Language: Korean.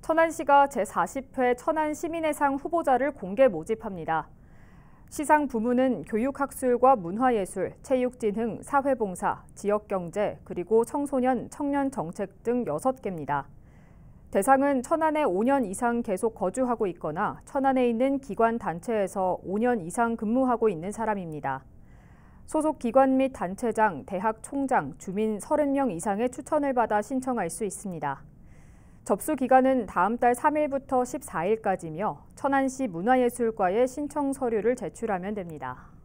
천안시가 제40회 천안시민의상 후보자를 공개 모집합니다. 시상 부문은 교육학술과 문화예술, 체육진흥, 사회봉사, 지역경제, 그리고 청소년, 청년정책 등 6개입니다. 대상은 천안에 5년 이상 계속 거주하고 있거나 천안에 있는 기관 단체에서 5년 이상 근무하고 있는 사람입니다. 소속 기관 및 단체장, 대학 총장, 주민 30명 이상의 추천을 받아 신청할 수 있습니다. 접수 기간은 다음 달 3일부터 14일까지며 천안시 문화예술과에 신청 서류를 제출하면 됩니다.